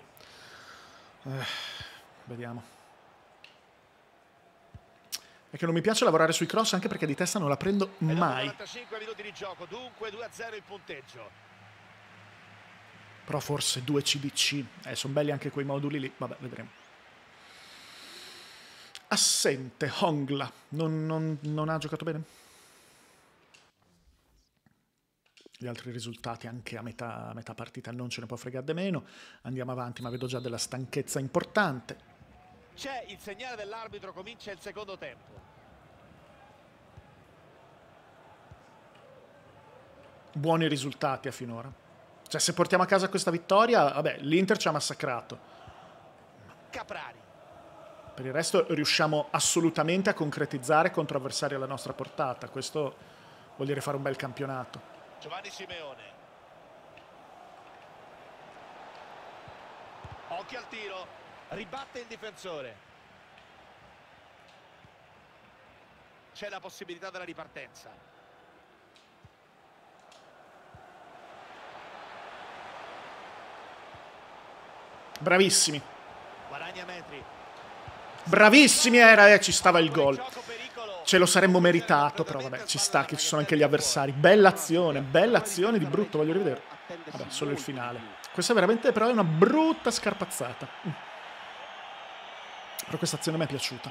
Vediamo. È che non mi piace lavorare sui cross anche perché di testa non la prendo E dopo mai. 45 minuti di gioco, dunque 2-0 il punteggio. Però forse 2 CDC. Sono belli anche quei moduli lì. Vabbè, vedremo. Assente, Hongla. Non ha giocato bene? Gli altri risultati anche a metà partita non ce ne può fregare di meno. Andiamo avanti, ma vedo già della stanchezza importante. C'è il segnale dell'arbitro, comincia il secondo tempo. Buoni risultati a finora. Cioè, se portiamo a casa questa vittoria, vabbè, l'Inter ci ha massacrato. Caprari. Per il resto riusciamo assolutamente a concretizzare contro avversari alla nostra portata. Questo vuol dire fare un bel campionato. Giovanni Simeone. Occhio al tiro. Ribatte il difensore. C'è la possibilità della ripartenza. Bravissimi. Guadagna metri. Bravissimi era, ci stava il gol. Ce lo saremmo meritato, però vabbè, ci sta che ci sono anche gli avversari. Bella azione di brutto, voglio rivedere. Vabbè, solo il finale. Questa veramente però è una brutta scarpazzata. Però questa azione mi è piaciuta.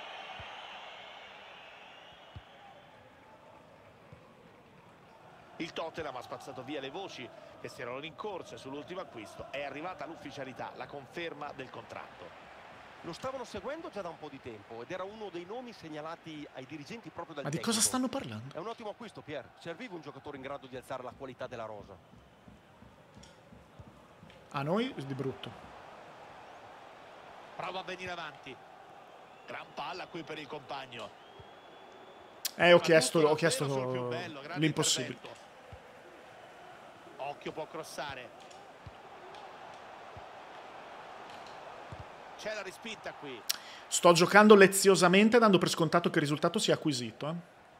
Il Tottenham ha spazzato via le voci che si erano rincorse sull'ultimo acquisto. È arrivata l'ufficialità, la conferma del contratto. Lo stavano seguendo già da un po' di tempo ed era uno dei nomi segnalati ai dirigenti proprio dal Ma di tecnico. cosa stanno parlando? È un ottimo acquisto, Pier. Serviva un giocatore in grado di alzare la qualità della rosa. A noi di brutto. Prova a venire avanti. Gran palla qui per il compagno. Ho chiesto Sul più bello, grande l'impossibile. intervento. Occhio, può crossare. C'è la respinta qui. Sto giocando leziosamente dando per scontato che il risultato sia acquisito.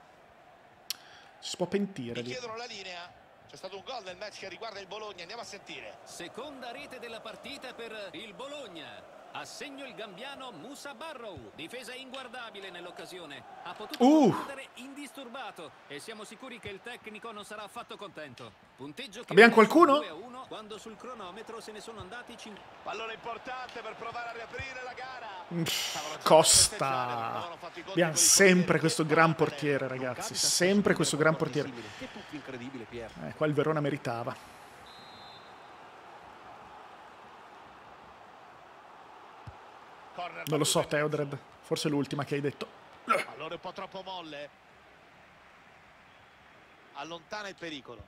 Si può pentire Mi lì. chiedono la linea. C'è stato un gol nel match che riguarda il Bologna. Andiamo a sentire. Seconda rete della partita per il Bologna. A segno il gambiano Moussa Barrow. Difesa inguardabile nell'occasione. Ha potuto concludere indisturbato e siamo sicuri che il tecnico non sarà affatto contento. Punteggio che Abbiamo qualcuno? 2-1 quando sul cronometro se ne sono andati 5. Pallone importante per provare a riaprire la gara. Costa. Abbiamo sempre questo gran portiere, ragazzi. Sempre questo gran portiere. Che tutto incredibile, Pier. Qua il Verona meritava. Corner Non lo so, battuta in mezzo. Teodred. Forse è l'ultima che hai detto. Allora è un po' troppo molle. Allontana il pericolo.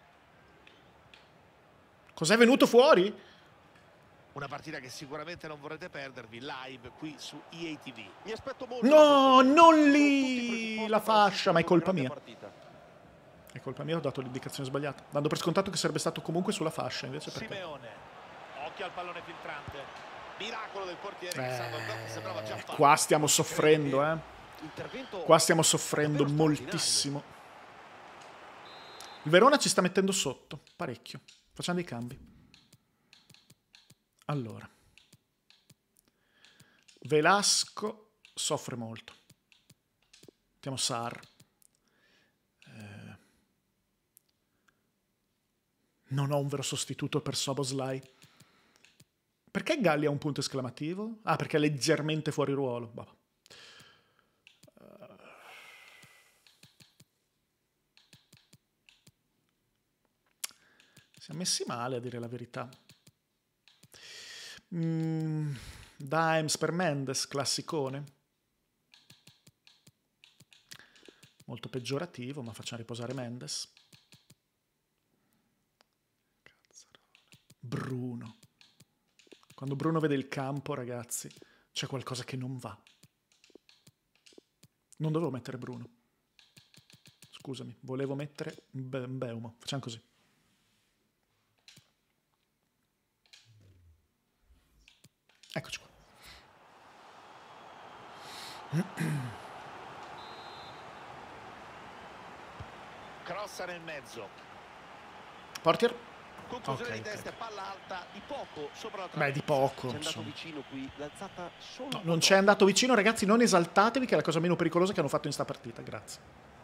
Cos'è venuto fuori? Una partita che sicuramente non vorrete perdervi live qui su EA TV. Mi aspetto molto. No, non Sono tutti lì! presupposti La per fascia, ma è assistere a colpa una mia. grande partita. È colpa mia, ho dato l'indicazione sbagliata. Dando per scontato che sarebbe stato comunque sulla fascia, invece perché... Simeone. Occhio al pallone filtrante. Miracolo del portiere che salva il gol che sembrava già fatto. Qua stiamo soffrendo, eh. Intervento Qua stiamo soffrendo davvero straordinario. moltissimo. Il Verona ci sta mettendo sotto, parecchio. Facciamo dei cambi. Allora. Velasco soffre molto. Mettiamo Sar. Non ho un vero sostituto per Soboslai. Perché Galli ha un punto esclamativo? Ah, perché è leggermente fuori ruolo. Vabbè. Siamo messi male, a dire la verità. Dimes per Mendes, classicone. Molto peggiorativo, ma facciamo riposare Mendes. Bruno. Quando Bruno vede il campo, ragazzi, c'è qualcosa che non va. Non dovevo mettere Bruno. Scusami, volevo mettere Mbeumo. Facciamo così. Eccoci qua. Crossa nel mezzo. Portier? Conclusione Ok, di testa, ok. palla alta di poco sopra la Beh, traversa. di poco. C'è andato Insomma. vicino qui, l'alzata solo No, un non po' c'è andato vicino, ragazzi. Non esaltatevi, che è la cosa meno pericolosa che hanno fatto in sta partita. Grazie.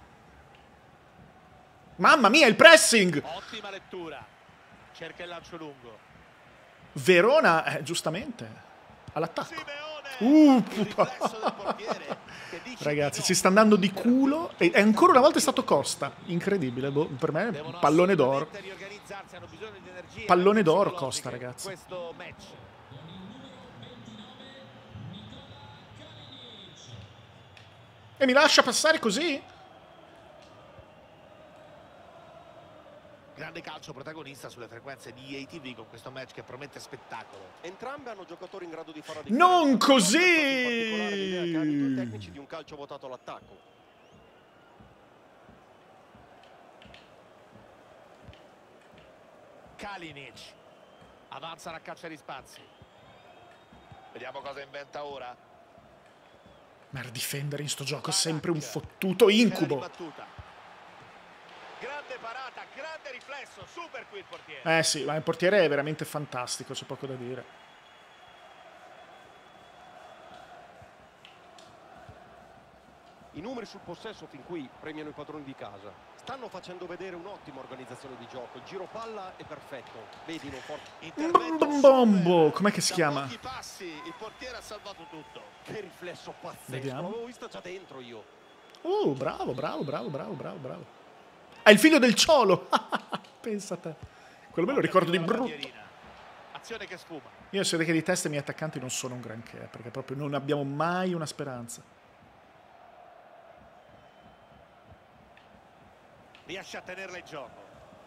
Mamma mia, il pressing! Ottima lettura. Cerca il lancio lungo. Verona, giustamente, all'attacco. Simeone. Il riflesso del portiere che dice Ragazzi, di ci no. sta andando di culo. E ancora una volta è stato Costa. Incredibile. Boh, per me, Devono pallone d'oro. assolutamente riorganizzarsi, hanno bisogno di energia Pallone anche d'oro psicologiche Costa, in ragazzi. questo match. E mi lascia passare così? Grande calcio protagonista sulle frequenze di EA TV con questo match che promette spettacolo. Entrambi hanno giocatori in grado di fare la Non differenza. così! In particolare l'idea che hanno i due tecnici di un calcio votato all'attacco. Kalinic avanza la caccia di spazi. Vediamo cosa inventa ora. Ma difendere in sto gioco è sempre un fottuto incubo. Battuta. Grande parata, grande riflesso, super qui il portiere. Sì, ma il portiere è veramente fantastico, c'è poco da dire. I numeri sul possesso fin qui premiano i padroni di casa. Stanno facendo vedere un'ottima organizzazione di gioco. Il giro palla è perfetto. Vedi, non forte. Intervento Bombo, super. com'è che si Da chiama? pochi passi il portiere ha salvato tutto. Che riflesso pazzesco. Vediamo. L'avevo vista già dentro io. Bravo. È il figlio del Ciolo. Pensa a te. Quello me lo ricordo di brutto. Bandierina. Azione che sfuma. Io so che di testa i miei attaccanti non sono un granché, perché proprio non abbiamo mai una speranza. Riesce a tenerla in gioco.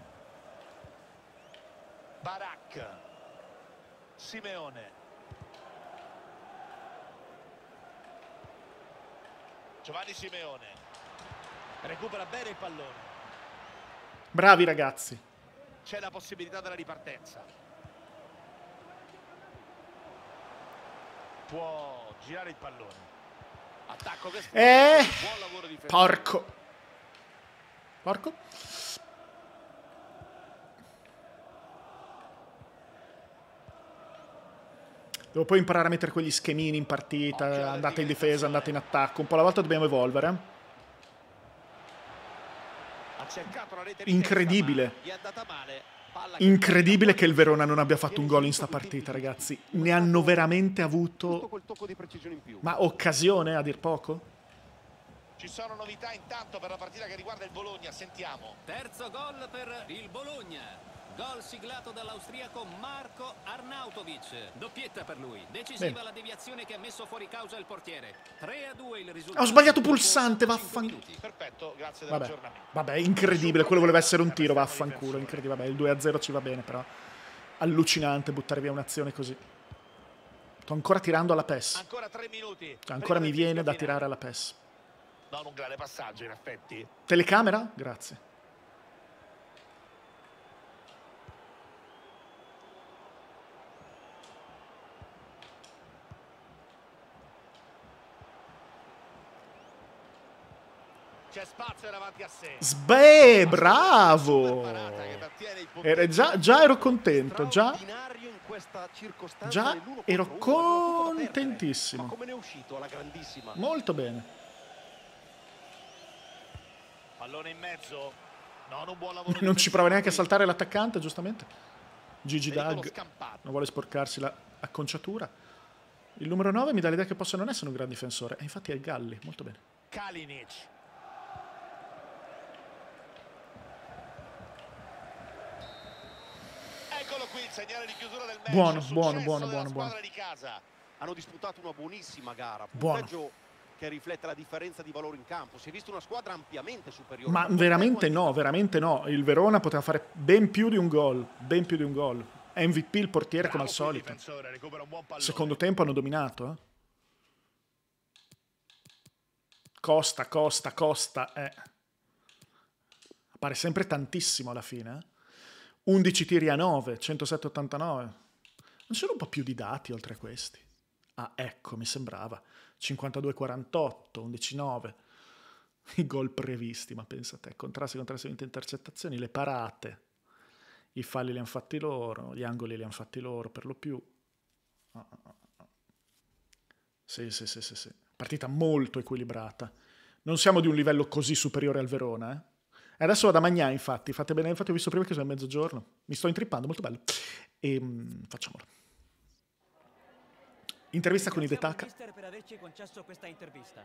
Barak. Simeone. Giovanni Simeone. Recupera bene il pallone. Bravi ragazzi. C'è la possibilità della ripartenza. Può girare il pallone. Attacco che sfugge. Buon lavoro difensivo. Porco. Devo poi imparare a mettere quegli schemini in partita. Andate in difesa, andate in attacco. Un po' alla volta dobbiamo evolvere. Ha cercato la rete di Incredibile. testa, ma gli è andata male. Palla che Incredibile che il Verona non abbia fatto un gol in sta partita, ragazzi. Ne hanno veramente Giusto avuto... quel tocco di precisione in più. Ma occasione, a dir poco? Ci sono novità intanto per la partita che riguarda il Bologna, sentiamo. Terzo gol per il Bologna. Gol siglato dall'austriaco Marko Arnautovic. Doppietta per lui. Decisiva Bene. la deviazione che ha messo fuori causa il portiere. 3-2 il risultato. Ho sbagliato pulsante, vaffanculo. Perfetto, grazie Vabbè, dell'aggiornamento. vabbè, incredibile, quello voleva essere un tiro, vaffanculo, incredibile. Vabbè, il 2-0 ci va bene, però allucinante buttare via un'azione così. Sto ancora tirando alla PES. Ancora 3 minuti. Cioè, ancora mi prima del viene fischio da finale. tirare alla PES. Non un grande passaggio, in effetti. Telecamera? Grazie. C'è spazio davanti a sé. Bravo! Parata che trattiene il punteggio. Già ero contento, già Straordinario in questa circostanza Già nell'uno ero contro uno, aveva tutto da perdere. contentissimo. Ma come ne è uscito alla grandissima? molto bene. Pallone in mezzo. Non un buon lavoro. Non ci prova neanche a saltare l'attaccante, giustamente. Gigi Pericolo Dag scampato. non vuole sporcarsi l'acconciatura. Il numero 9 mi dà l'idea che possa non essere un gran difensore. E infatti è il Galli, molto bene. Kalinic. Eccolo qui il segnale di chiusura del match. Buono, Successo buono, della buono, buono, squadra buono. di casa. Hanno disputato una buonissima gara, Buono. punteggio che riflette la differenza di valore in campo. Si è vista una squadra ampiamente superiore. Ma tanto veramente tempo no, veramente no. Il Verona poteva fare ben più di un gol. Ben più di un gol. MVP il portiere come al Bravo qui il solito. difensore, recupera un buon pallone. Secondo tempo hanno dominato. Costa. Appare sempre tantissimo alla fine. 11 tiri a 9, 107-89. Non c'era un po' più di dati oltre a questi? Ah, ecco, mi sembrava. 52-48, 11-9. I gol previsti, ma pensa a te. Contrasti, 20 intercettazioni, le parate. I falli li hanno fatti loro, gli angoli li hanno fatti loro per lo più. Sì. Partita molto equilibrata. Non siamo di un livello così superiore al Verona, eh. E adesso vado a mangiare, infatti. Fate bene, infatti ho visto prima che sono a mezzogiorno. Mi sto intrippando, molto bello. E facciamolo. Intervista con Hidetaka. Mister per averci concesso questa intervista.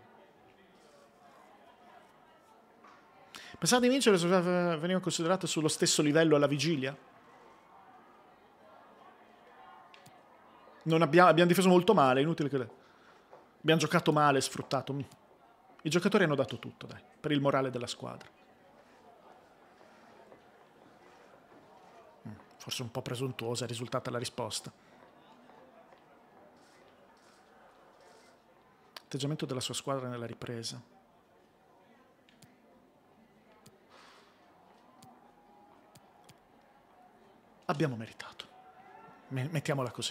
Pensate di vincere se venivano considerate sullo stesso livello alla vigilia? Non abbiamo difeso molto male, è inutile che... Abbiamo giocato male, sfruttato. I giocatori hanno dato tutto, dai, per il morale della squadra. Forse un po' presuntuosa è risultata la risposta. Atteggiamento della sua squadra nella ripresa. Abbiamo meritato. Mettiamola così.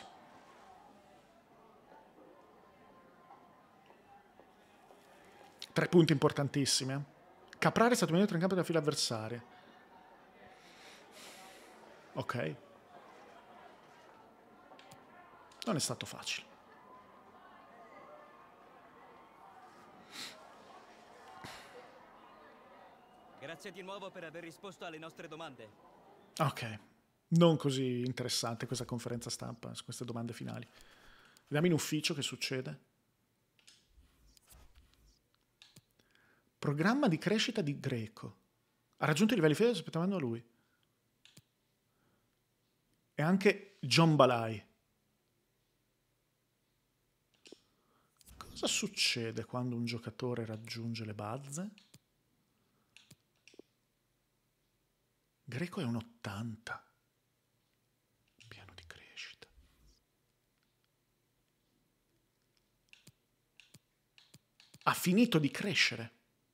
Tre punti importantissimi. Caprari è stato minuto in campo della fila avversaria. Ok. Non è stato facile. Grazie di nuovo per aver risposto alle nostre domande. Ok. Non così interessante questa conferenza stampa su queste domande finali. Vediamo in ufficio che succede. Programma di crescita di Greco. Ha raggiunto i livelli fede aspettando a lui. E anche John Balai. Cosa succede quando un giocatore raggiunge le bazze? Greco è un 80. Piano di crescita. Ha finito di crescere.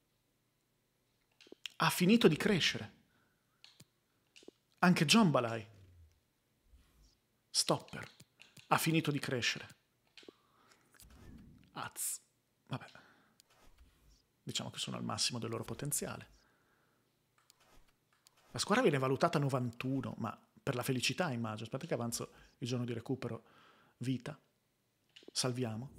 Ha finito di crescere. Anche John Balai. Stopper. Ha finito di crescere. Vabbè. Diciamo che sono al massimo del loro potenziale. La squadra viene valutata 91, ma per la felicità immagino. Aspetta che avanzo il giorno di recupero. Vita. Salviamo.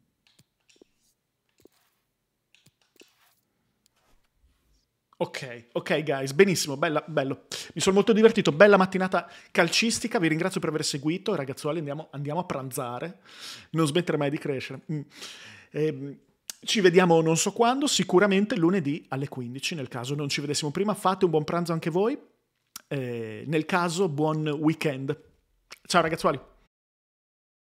Ok guys, benissimo, bello. Mi sono molto divertito, bella mattinata calcistica, vi ringrazio per aver seguito, ragazzuoli, andiamo a pranzare, non smettere mai di crescere. Ci vediamo non so quando, sicuramente lunedì alle 15, nel caso non ci vedessimo prima, fate un buon pranzo anche voi Nel caso, buon weekend. Ciao ragazzuoli.